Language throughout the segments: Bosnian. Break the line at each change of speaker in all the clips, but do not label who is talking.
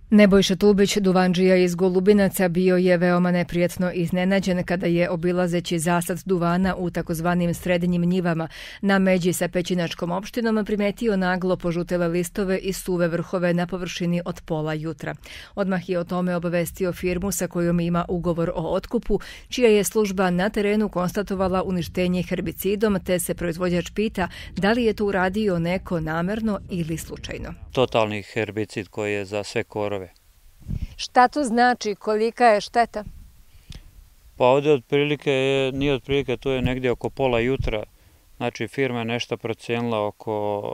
Nebojša Tubić, duvandžija iz Golubinaca, bio je veoma neprijatno iznenađen kada je, obilazeći zasad duvana u takozvanim srednjim njivama na međi sa Pećinačkom opštinom, primetio naglo požutele listove i suve vrhove na površini od pola jutra. Odmah je o tome obavestio firmu sa kojom ima ugovor o otkupu, čija je služba na terenu konstatovala uništenje herbicidom, te se proizvođač pita da li je to uradio neko namerno ili slučajno.
Totalni herbicid koji je za sve korove.
Šta to znači? Kolika je šteta?
Pa ovdje nije otprilike, to je negdje oko pola jutra. Znači firma je nešto procijenila oko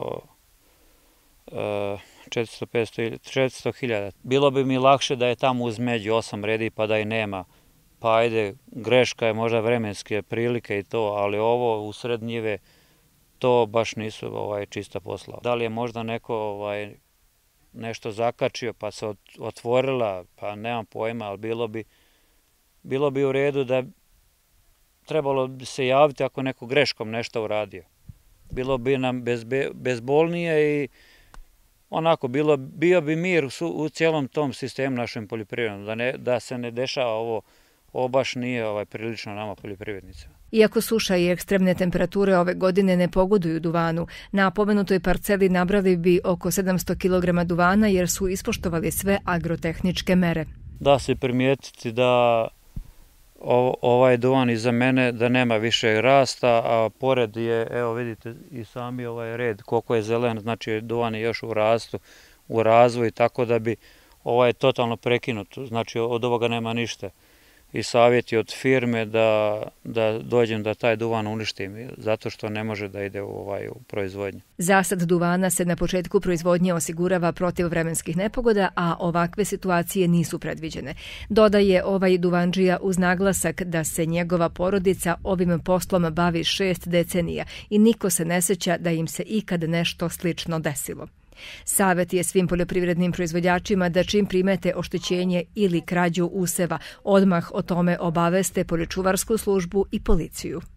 400.000. Bilo bi mi lakše da je tamo uz među 8 redi pa da i nema. Pa ajde, greška je možda vremenske prilike i to, ali ovo u sred njive to baš nisu čista posla. Da li je možda neko nešto zakačio pa se otvorila, pa nemam pojma, ali bilo bi u redu da trebalo bi se javiti ako neko greškom nešto uradio. Bilo bi nam bezbolnije i onako bio bi mir u cijelom tom sistemu našem poljoprivrednom, da se ne dešava ovo baš nije prilično nama poljoprivrednicima.
Iako suša i ekstremne temperature ove godine ne pogoduju duvanu, na pomenutoj parceli nabrali bi oko 700 kg duvana jer su ispoštovali sve agrotehničke mere.
Da se primijetiti da ovaj duvan iza mene da nema više rasta, a pored je, evo vidite i sami ovaj red koliko je zelen, znači duvan je još u rastu, u razvoju, tako da bi ovaj totalno prekinut, znači od ovoga nema ništa. I savjet je od firme da dođem da taj duvan uništim, zato što ne može da ide u proizvodnju.
Zasad duvana se na početku proizvodnje osigurava protiv vremenskih nepogoda, a ovakve situacije nisu predviđene. Dodaje ovaj duvandžija uz naglasak da se njegova porodica ovim poslom bavi 6 decenija i niko se ne sjeća da im se ikad nešto slično desilo. Savjet je svim poljoprivrednim proizvođačima da čim primete oštećenje ili krađu useva, odmah o tome obaveste poljočuvarsku službu i policiju.